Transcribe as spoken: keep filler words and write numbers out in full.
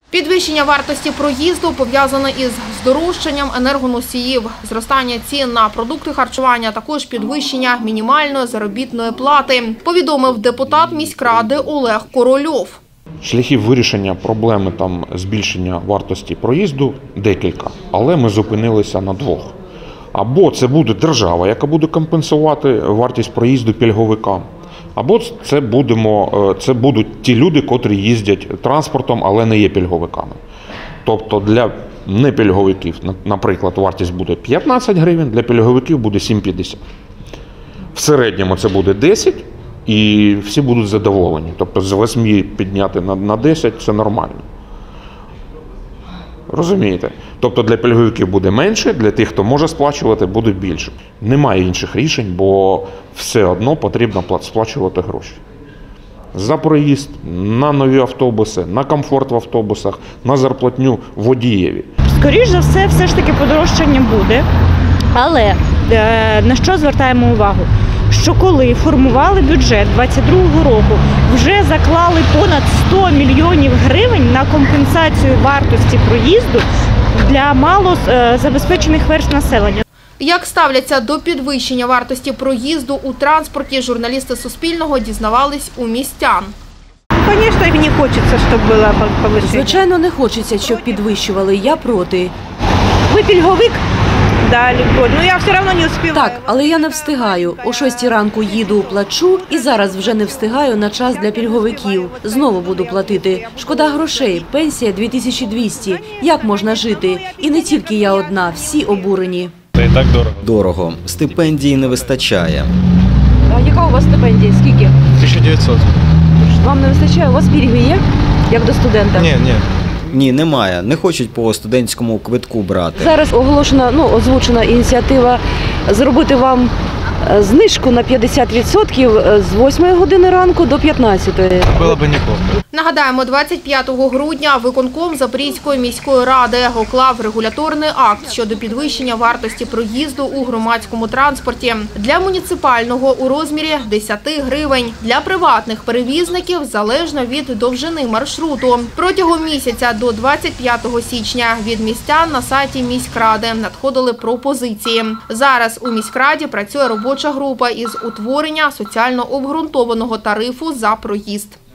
Підвищення вартості проїзду пов'язане із здорожчанням енергоносіїв, зростання цін на продукти харчування, а також підвищення мінімальної заробітної плати, повідомив депутат міськради Олег Корольов. Шляхів вирішення проблеми там збільшення вартості проїзду декілька, але ми зупинилися на двох. Або це буде держава, яка буде компенсувати вартість проїзду пільговикам, або це, будемо, це будуть ті люди, котрі їздять транспортом, але не є пільговиками. Тобто для непільговиків, наприклад, вартість буде п'ятнадцять гривень, для пільговиків буде сім п'ятдесят. В середньому це буде десять, і всі будуть задоволені. Тобто з восьми підняти на десять – це нормально. Розумієте? Тобто для пільговиків буде менше, для тих, хто може сплачувати, буде більше. Немає інших рішень, бо все одно потрібно сплачувати гроші. За проїзд, на нові автобуси, на комфорт в автобусах, на зарплатню водієві. Скоріш за все, все ж таки подорожчання буде. Але е, на що звертаємо увагу? Що коли формували бюджет двадцять другого року, вже заклали понад сто мільйонів гривень на компенсацію вартості проїзду для малозабезпечених верств населення. Як ставляться до підвищення вартості проїзду у транспорті, журналісти Суспільного дізнавались у містян. Звісно, їм не хочеться, щоб було підвищення. Звичайно, не хочеться, щоб підвищували. Я проти. Ви пільговик? Да, легко. Ну я все одно не встигаю. Так, але я не встигаю. О шостій ранку їду, плачу, і зараз вже не встигаю на час для пільговиків. Знову буду платити. Шкода грошей, пенсія дві тисячі двісті. Як можна жити? І не тільки я одна, всі обурені. Це і так дорого. Дорого. Стипендії не вистачає. А яка у вас стипендія? Скільки? тисяча дев'ятсот. Вам не вистачає? У вас пільги є? Як до студента? Ні, ні. Ні, немає. Не хочуть по студентському квитку брати. Зараз оголошена, ну, озвучена ініціатива зробити вам знижку на п'ятдесят відсотків з восьмої години ранку до п'ятнадцятої. Було б неплохо. Нагадаємо, двадцять п'ятого грудня виконком Запорізької міської ради уклав регуляторний акт щодо підвищення вартості проїзду у громадському транспорті. Для муніципального у розмірі десять гривень, для приватних перевізників залежно від довжини маршруту. Протягом місяця до двадцять п'ятого січня від містян на сайті міськради надходили пропозиції. Зараз у міськраді працює робоча група із утворення соціально обґрунтованого тарифу за проїзд.